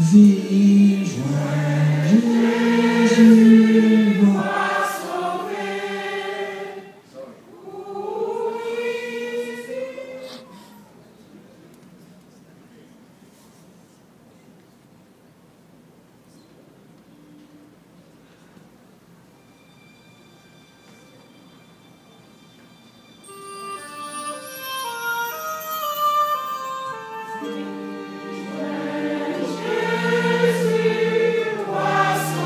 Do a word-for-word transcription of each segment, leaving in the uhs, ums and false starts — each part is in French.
Vis, joie, Jésus m'a sauvé. Jésus m'a sauvé.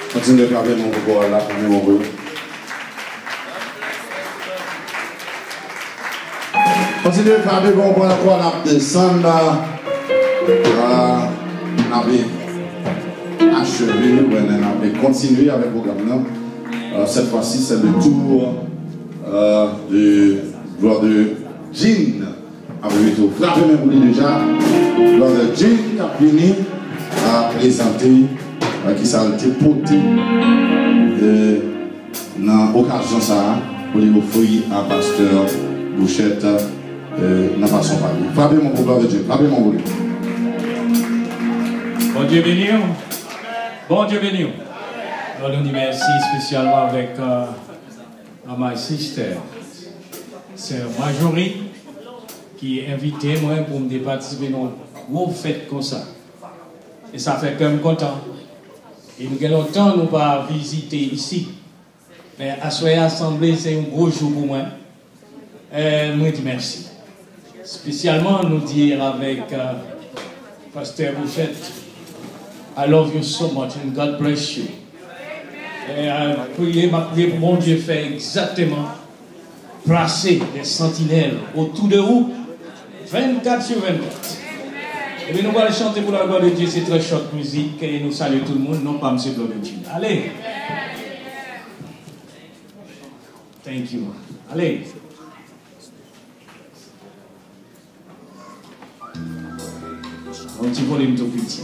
Continuez de frapper mon coco là, mon coco. Continuez de frapper mon coco là, on a descendu là. On avait achevé, on avait continué avec le programme. Euh, cette fois-ci, c'est le tour euh, de gloire de Jean. Avec tout. Frappez mes boules déjà. Gloire de Jean qui a fini à présenter euh, qui s'est porté dans l'occasion ça pour lui offrir à pasteur Bouchette euh, dans façon parler. Frappez mon gloire de Dieu. Frappez mon boule. Bon Dieu béni. Bon Dieu béni. Alors, nous disons merci spécialement avec euh, ma sister, c'est Marjorie, qui est invitée moi pour me participer dans une grosse fête comme ça. Et ça fait quand même content. Et nous avons longtemps nous pas visiter ici. Mais à ce assemblée, c'est un gros jour pour moi. Et nous disons merci. Spécialement, nous dire avec euh, Pasteur Bouchette, I love you so much and God bless you. Et euh, prier, ma prière pour mon Dieu fait exactement placer des sentinelles autour de vous vingt-quatre sur vingt-quatre. Et bien nous allons chanter pour la gloire de Dieu, c'est très chouette musique et nous saluons tout le monde, non pas M. Gloriotti. Allez! Thank you. Allez! Un petit volume tout petit.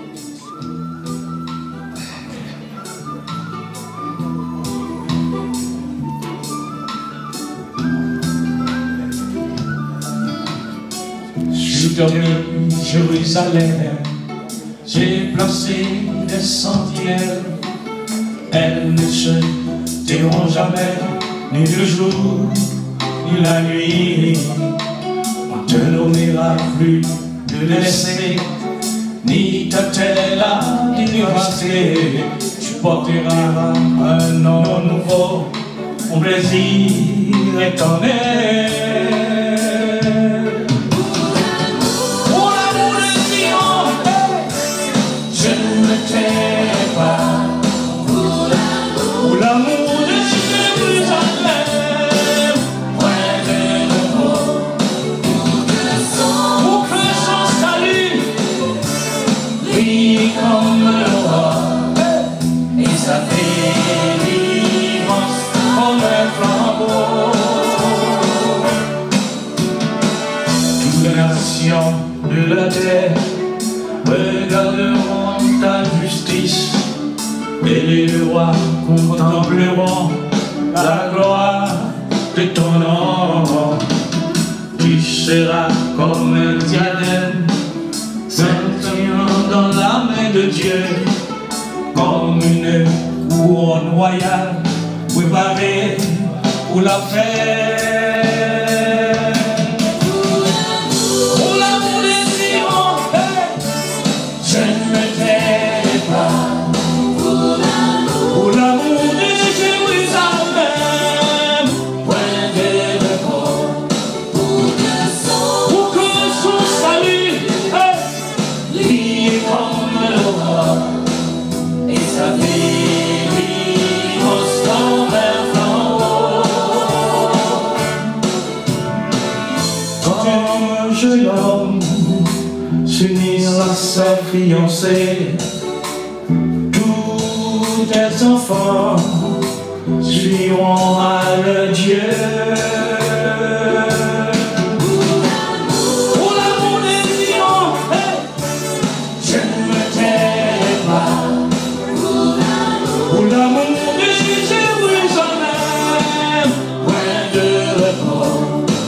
Sur Jérusalem, j'ai placé des sentinelles. Elles ne se tairont jamais, ni le jour, ni la nuit. On te nommera plus de laisser, ni ta telle à dévaster. Tu porteras un nom nouveau, mon plaisir éternel. De la terre, regarderont ta justice, et les rois contempleront la gloire de ton nom. Tu seras comme un diadème, scintillant dans la main de Dieu, comme une couronne royale préparée pour la fête. S'unir à sa fiancée, tous tes enfants suivront à leur Dieu. Pour l'amour des lions, je ne me tairai pas. Pour l'amour de Jérusalem, point de repos.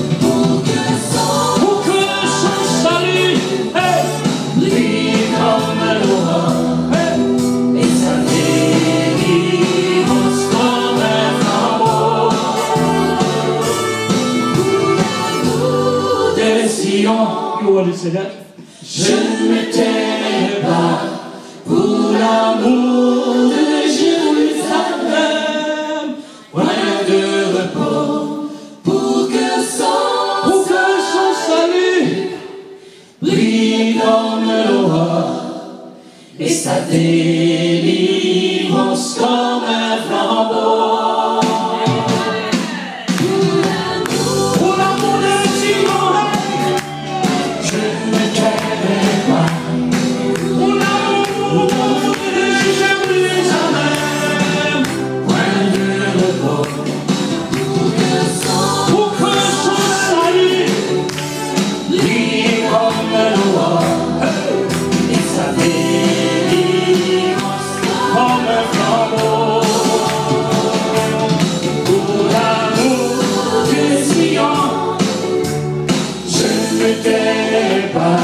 Je ne me tairai pas pour l'amour de Jérusalem, point de repos pour que son, pour que son salut brille comme l'aurore et sa délivrance comme un flambeau. Pour l'amour de Simon, je ne t'aimerai pas. Pour l'amour de Jésus, je brûle jamais. Point de repos. Pour que son salut brille comme l'aurore. Et sa délivrance comme un flambeau. Pour l'amour de Sion, je ne t'aimerai pas.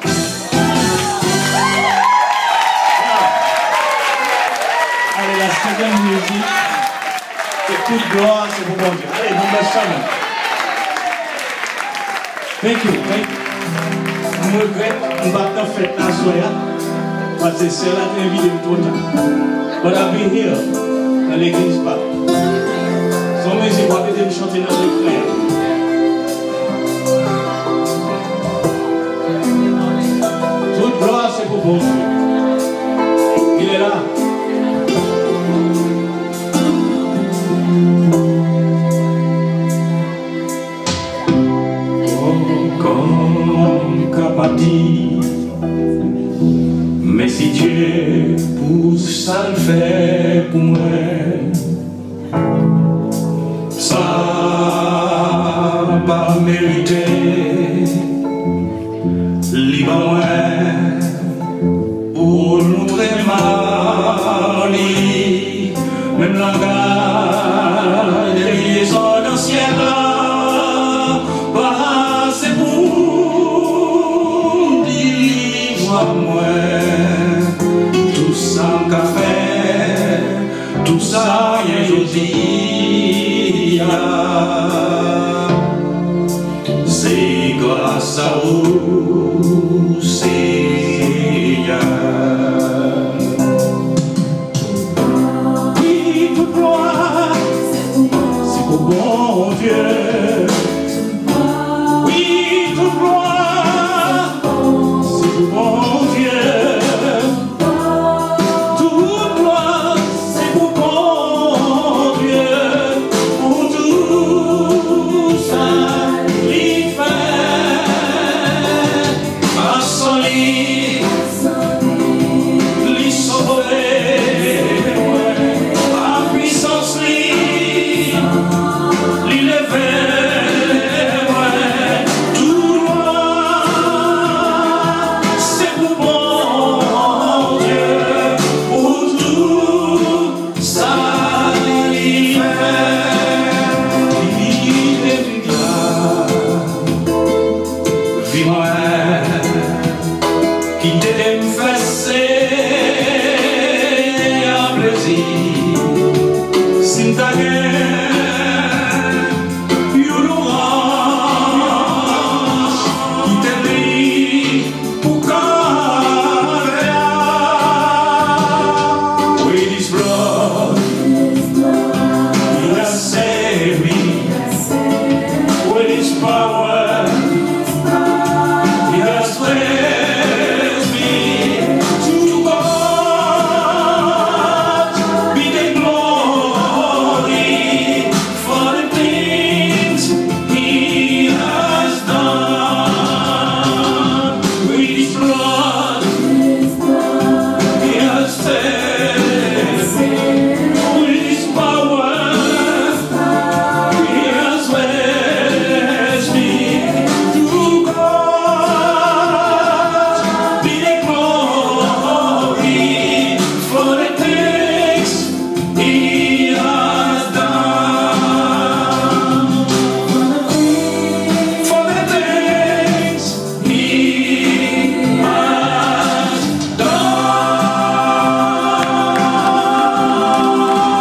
Allez, la seconde musique, c'est toute gloire, c'est pour bon Dieu. Allez, bon ben ça. Thank you, thank you. Je regrette, on va pas faire la soirée, parce que c'est là qui est invité tout le temps. But I'll be here, dans l'église pas. Son musique va peut-être me chanter dans les frères. Toute gloire, c'est pour bon Dieu. Il est là. Comme Capati, mais si Dieu pousse, ça le fait pour moi. Ça pas mérité, libre moi pour nous très mal, même langage des liaisons dans le ciel là. Moi, tout ça qu'a fait, tout ça y est jodi, c'est grâce à vous.